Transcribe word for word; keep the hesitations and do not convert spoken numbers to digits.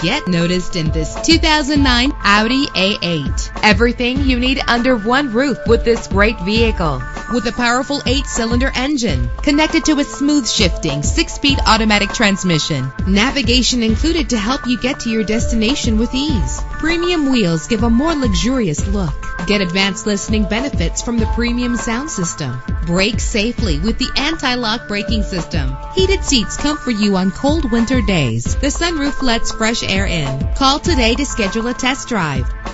Get noticed in this two thousand nine Audi A eight. Everything you need under one roof with this great vehicle. With a powerful eight-cylinder engine connected to a smooth shifting six-speed automatic transmission. Navigation included to help you get to your destination with ease. Premium wheels give a more luxurious look. Get advanced listening benefits from the premium sound system. Brake safely with the anti-lock braking system. Heated seats comfort you on cold winter days. The sunroof lets fresh air in. Call today to schedule a test drive.